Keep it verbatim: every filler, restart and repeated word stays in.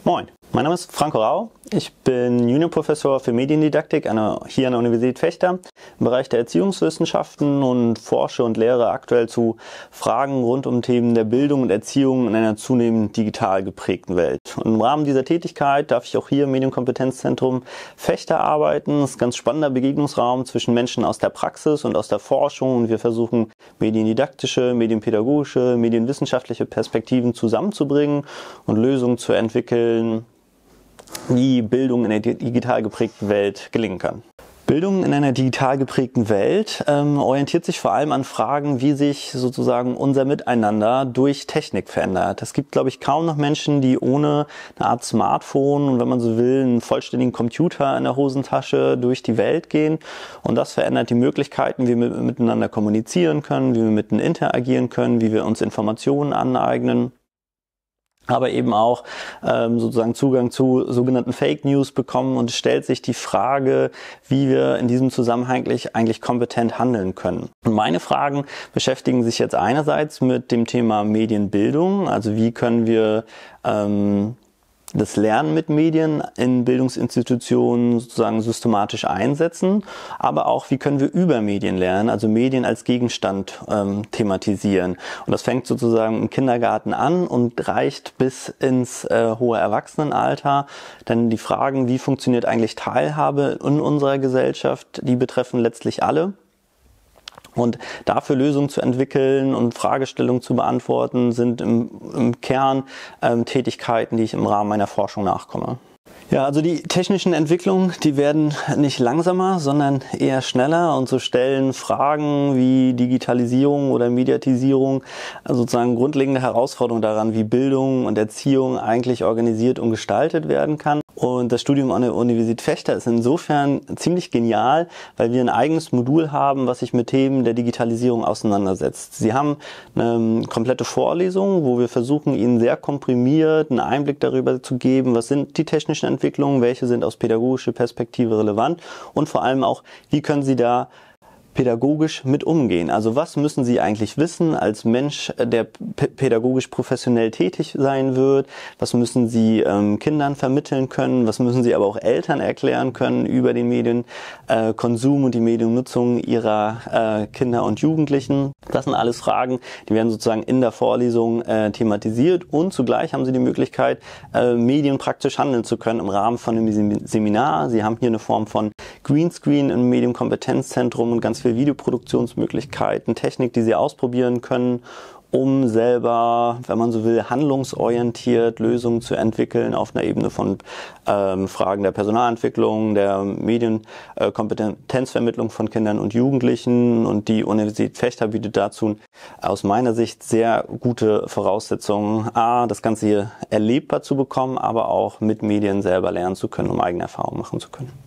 Moin, mein Name ist Franco Rau. Ich bin Juniorprofessor für Mediendidaktik an der, hier an der Universität Vechta im Bereich der Erziehungswissenschaften und forsche und lehre aktuell zu Fragen rund um Themen der Bildung und Erziehung in einer zunehmend digital geprägten Welt. Und im Rahmen dieser Tätigkeit darf ich auch hier im Medienkompetenzzentrum Vechta arbeiten. Das ist ein ganz spannender Begegnungsraum zwischen Menschen aus der Praxis und aus der Forschung. Und wir versuchen, mediendidaktische, medienpädagogische, medienwissenschaftliche Perspektiven zusammenzubringen und Lösungen zu entwickeln, wie Bildung in einer digital geprägten Welt gelingen kann. Bildung in einer digital geprägten Welt ähm, orientiert sich vor allem an Fragen, wie sich sozusagen unser Miteinander durch Technik verändert. Es gibt, glaube ich, kaum noch Menschen, die ohne eine Art Smartphone und, wenn man so will, einen vollständigen Computer in der Hosentasche durch die Welt gehen. Und das verändert die Möglichkeiten, wie wir miteinander kommunizieren können, wie wir miteinander interagieren können, wie wir uns Informationen aneignen, aber eben auch ähm, sozusagen Zugang zu sogenannten Fake News bekommen, und es stellt sich die Frage, wie wir in diesem Zusammenhang eigentlich, eigentlich kompetent handeln können. Und meine Fragen beschäftigen sich jetzt einerseits mit dem Thema Medienbildung, also wie können wir ähm, das Lernen mit Medien in Bildungsinstitutionen sozusagen systematisch einsetzen, aber auch, wie können wir über Medien lernen, also Medien als Gegenstand ähm, thematisieren. Und das fängt sozusagen im Kindergarten an und reicht bis ins äh, hohe Erwachsenenalter. Denn die Fragen, wie funktioniert eigentlich Teilhabe in unserer Gesellschaft, die betreffen letztlich alle. Und dafür Lösungen zu entwickeln und Fragestellungen zu beantworten, sind im, im Kern ähm, Tätigkeiten, die ich im Rahmen meiner Forschung nachkomme. Ja, also die technischen Entwicklungen, die werden nicht langsamer, sondern eher schneller, und so stellen Fragen wie Digitalisierung oder Mediatisierung sozusagen grundlegende Herausforderungen daran, wie Bildung und Erziehung eigentlich organisiert und gestaltet werden kann. Und das Studium an der Universität Vechta ist insofern ziemlich genial, weil wir ein eigenes Modul haben, was sich mit Themen der Digitalisierung auseinandersetzt. Sie haben eine komplette Vorlesung, wo wir versuchen, Ihnen sehr komprimiert einen Einblick darüber zu geben, was sind die technischen Entwicklungen, welche sind aus pädagogischer Perspektive relevant, und vor allem auch, wie können Sie da pädagogisch mit umgehen. Also was müssen Sie eigentlich wissen als Mensch, der pädagogisch professionell tätig sein wird? Was müssen Sie ähm, Kindern vermitteln können? Was müssen Sie aber auch Eltern erklären können über den Medienkonsum äh, und die Mediennutzung ihrer äh, Kinder und Jugendlichen? Das sind alles Fragen, die werden sozusagen in der Vorlesung äh, thematisiert, und zugleich haben Sie die Möglichkeit, äh, Medien praktisch handeln zu können im Rahmen von einem Seminar. Sie haben hier eine Form von Greenscreen im Medienkompetenzzentrum und ganz Videoproduktionsmöglichkeiten, Technik, die Sie ausprobieren können, um selber, wenn man so will, handlungsorientiert Lösungen zu entwickeln auf einer Ebene von ähm, Fragen der Personalentwicklung, der Medienkompetenzvermittlung von Kindern und Jugendlichen. Und die Universität Vechta bietet dazu aus meiner Sicht sehr gute Voraussetzungen, A, das Ganze hier erlebbar zu bekommen, aber auch mit Medien selber lernen zu können, um eigene Erfahrungen machen zu können.